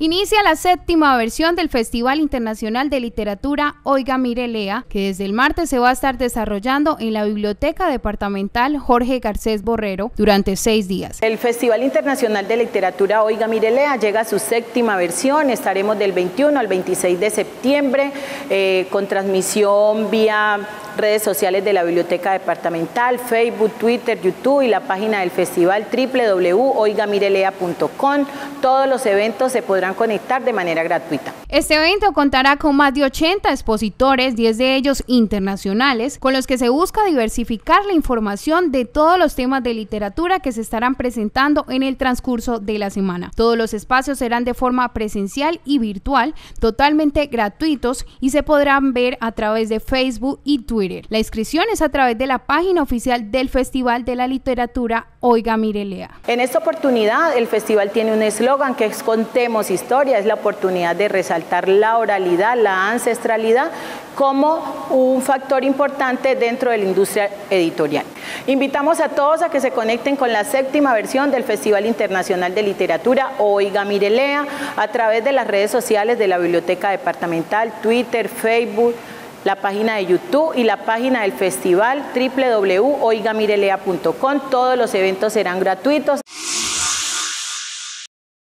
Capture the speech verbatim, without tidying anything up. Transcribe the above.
Inicia la séptima versión del Festival Internacional de Literatura Oiga Mire Lea, que desde el martes se va a estar desarrollando en la Biblioteca Departamental Jorge Garcés Borrero durante seis días. El Festival Internacional de Literatura Oiga Mire Lea llega a su séptima versión. Estaremos del veintiuno al veintiséis de septiembre eh, con transmisión vía redes sociales de la Biblioteca Departamental, Facebook, Twitter, YouTube y la página del festival doble u doble u doble u punto oiga mire lea punto com. Todos los eventos se podrán conectar de manera gratuita. Este evento contará con más de ochenta expositores, diez de ellos internacionales, con los que se busca diversificar la información de todos los temas de literatura que se estarán presentando en el transcurso de la semana. Todos los espacios serán de forma presencial y virtual, totalmente gratuitos y se podrán ver a través de Facebook y Twitter. La inscripción es a través de la página oficial del Festival de la Literatura Oiga Mire Lea. En esta oportunidad el festival tiene un eslogan que es Contemos Historia. Es la oportunidad de resaltar la oralidad, la ancestralidad como un factor importante dentro de la industria editorial. Invitamos a todos a que se conecten con la séptima versión del Festival Internacional de Literatura Oiga Mire Lea a través de las redes sociales de la Biblioteca Departamental, Twitter, Facebook, la página de YouTube y la página del festival doble u doble u doble u punto oiga mire lea punto com. Todos los eventos serán gratuitos.